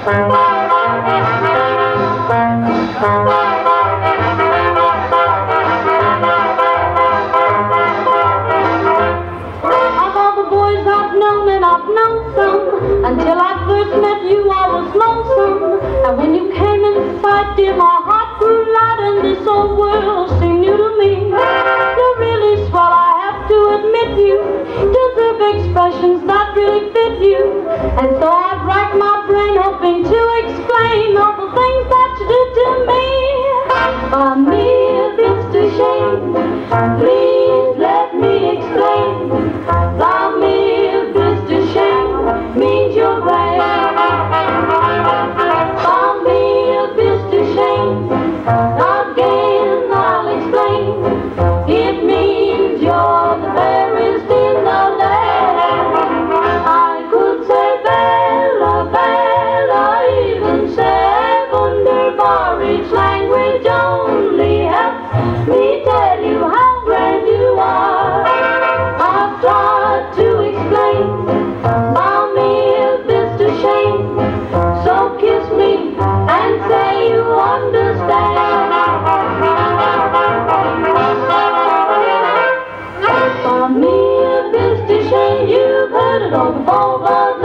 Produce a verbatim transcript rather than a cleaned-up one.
Until I first met you, I was lonesome. And when you came in sight, dear, my heart grew light, and this old world seemed new to me. You're really swell, I have to admit you deserve expressions that really fit you. And so I've racked my brain hoping to explain all the things that you did to me. For me, if it's a shame, please let me explain. For me, if it's a shame, means you're right. For me, if it's a shame, again I'll explain. It means you're the fairest in the land. I could say Bella, Bella, even say wunderbar. Each language only helps me tell you how grand you are. I've tried to explain. For me, if it's a shame, so kiss me and say you understand. For me, if it's a shame, you've heard it all before, but